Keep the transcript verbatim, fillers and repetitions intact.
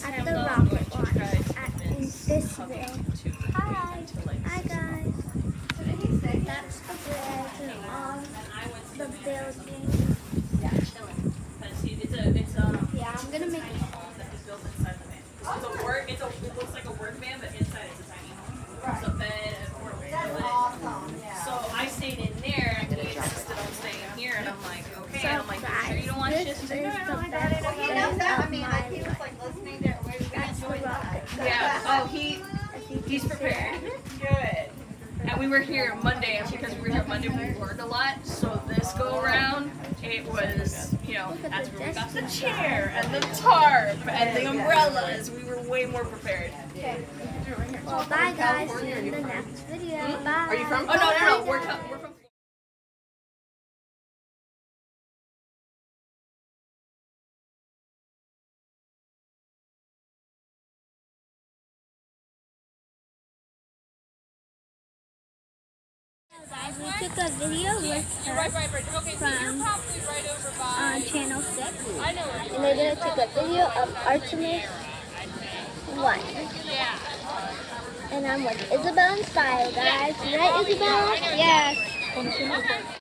at the rocket launch at in this video. Hi, hi guys. That's the bridge and all the building. Yeah, chilling. But see, it's a, it's a. Yeah, I'm gonna make it. That is built inside the van. It's a work. It's a. It looks like a work van, but inside it's a tiny home. It's a bed and four ways. That's awesome. Yeah. So I stayed in there, and he insisted on staying here, and I'm like, okay. So I'm like, you sure you don't want shit? He's like, no, no, I got it. Well, he knows that. I mean, like, he was like listening to we enjoyed that. Yeah. Oh, he. He's prepared. Good. And we were here Monday, and because we were here Monday, we worked a lot. So this go around, it was, you know, that's where we got the chair and the tarp and the umbrellas. We were way more prepared. Okay. Well, bye guys. See you in the next video. Hmm? Bye. Are you from? Oh no, no, no. We're, we're from. Guys, we took a video with her from uh, Channel six, and they're going to take a video of Artemis one. And I'm with Isabel and Style, guys. Right, Isabel? Yes.